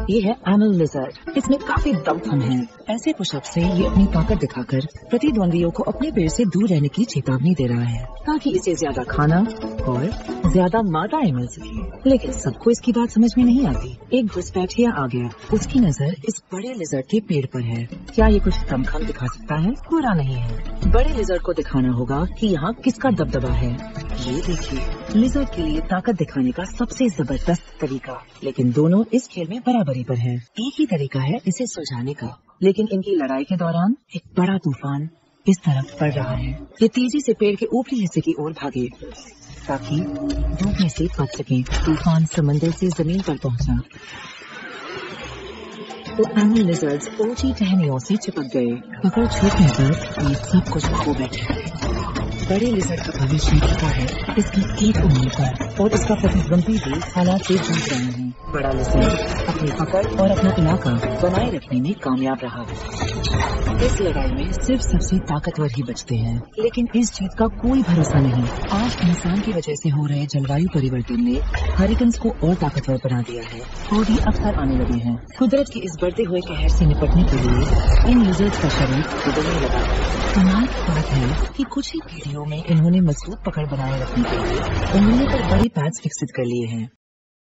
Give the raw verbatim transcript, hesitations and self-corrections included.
ये है Emil lizard. इसमें काफी दमखम है। ऐसे पुशअप से ये अपनी ताकत दिखाकर प्रतिद्वंदियों को अपने पेड़ से दूर रहने की चेतावनी दे रहा है, ताकि इसे ज्यादा खाना और ज्यादा मादाएं मिल सके। लेकिन सबको इसकी बात समझ में नहीं आती। एक घुसपैठिया आ गया। उसकी नजर इस बड़े लिजर्ड के पेड़ पर है। क्या ये कुछ दमखम दिखा सकता है? पूरा नहीं है। बड़े लिजर्ड को दिखाना होगा कि यहाँ किसका दबदबा है। ये देखिए, लिजर्ड के लिए ताकत दिखाने का सबसे जबरदस्त तरीका। लेकिन दोनों इस खेल में बराबरी पर हैं। एक ही तरीका है इसे सुलझाने का। लेकिन इनकी लड़ाई के दौरान एक बड़ा तूफान इस तरफ पड़ रहा है। ये तेजी से पेड़ के ऊपरी हिस्से की ओर भागे ताकि डूबने से बच सके। तूफान समंदर से जमीन पर पहुंचा तो एमल लिजर्ड्स ऊंची टहनियों से चिपक गए। पकड़ छूटने पर ये सब कुछ खो बैठे। बड़े लिजर्ड का भविष्य लिखा है इसकी एक उंगली पर, और इसका प्रतिद्वंदी भी हालात से जूझ रहे हैं। बड़ा लिजर्ड अपनी पकड़ और अपना इलाका बनाए रखने में कामयाब रहा। इस लड़ाई में सिर्फ सबसे ताकतवर ही बचते हैं। लेकिन इस जीत का कोई भरोसा नहीं। आज इंसान की वजह से हो रहे जलवायु परिवर्तन ने हरिकेन्स को और ताकतवर बना दिया है और भी अक्सर आने लगे हैं। कुदरत की इस बढ़ते हुए कहर से निपटने के लिए इन लिजर्ड्स का शरीर बदलने लगा। कमाल की बात है कि कुछ ही पीढ़ियों में इन्होंने मजबूत पकड़ बनाए रखने के लिए उंगलियों पर बड़े पैड्स विकसित कर लिए हैं।